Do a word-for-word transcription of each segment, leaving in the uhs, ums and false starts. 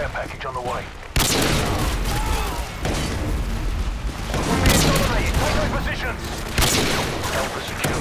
Care package on the way. We're being dominated. Take those positions. Alpha secure.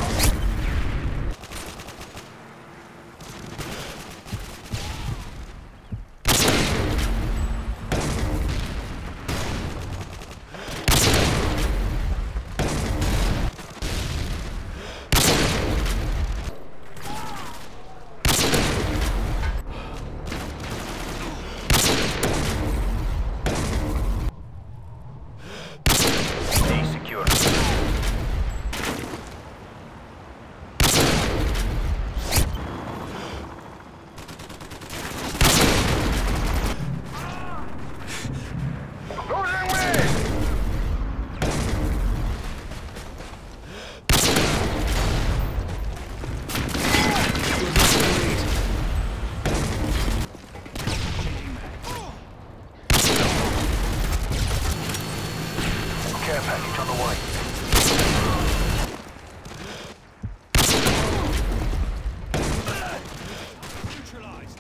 Care package on the way. Neutralized.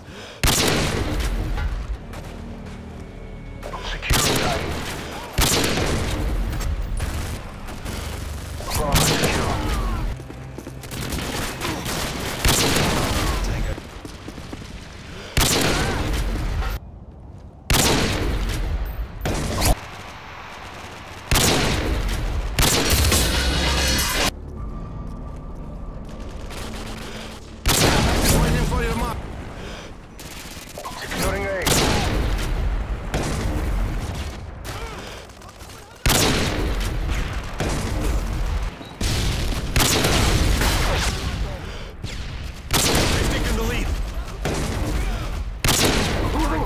Securing A. Bravo secure. Take it. Securing A. They've taken the lead. Moving.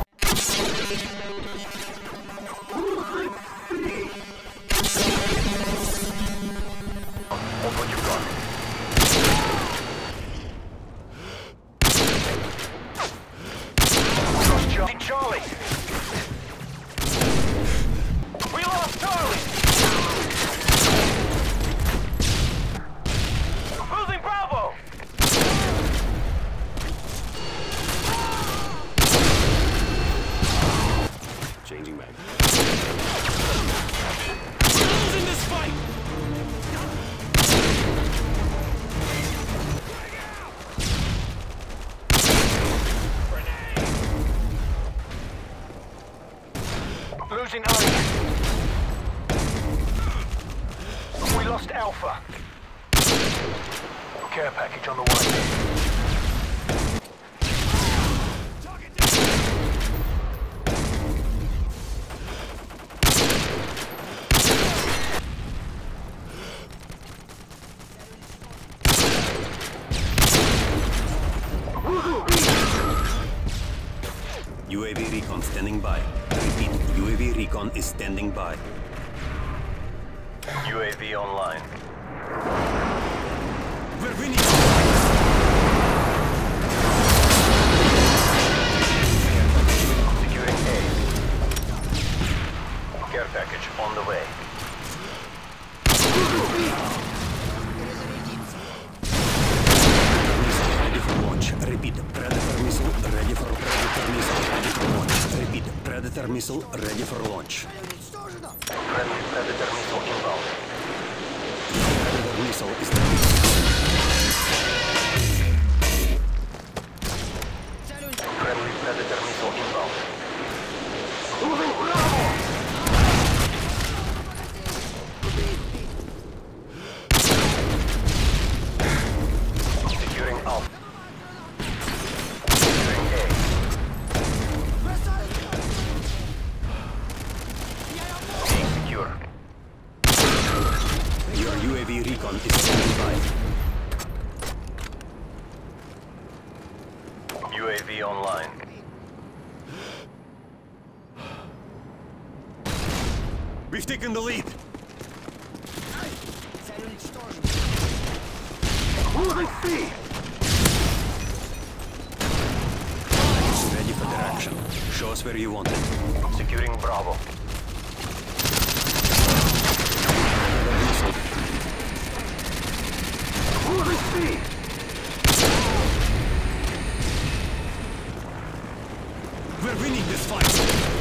Hold what you've got. Charlie! We lost Charlie! Losing Bravo! Changing mag. We're losing this fight! Losing A. We lost Alpha. Care package on the way. U A V recon standing by. Repeat, U A V recon is standing by. U A V online. We're winning! Securing A. Care package on the way. Missile ready for launch. Repeat, Predator missile ready for Predator missile ready for launch. Repeat, Predator missile ready for launch. Friendly Predator missile inbound. Predator missile is ready. Friendly Predator missile inbound. Moving Bravo! Securing Alpha. Securing A. A secure. Your U A V recon is standing by. U A V online. We've taken the lead. Moving C. Ready for direction. Show us where you want it. Securing Bravo. Moving C. We're winning this fight!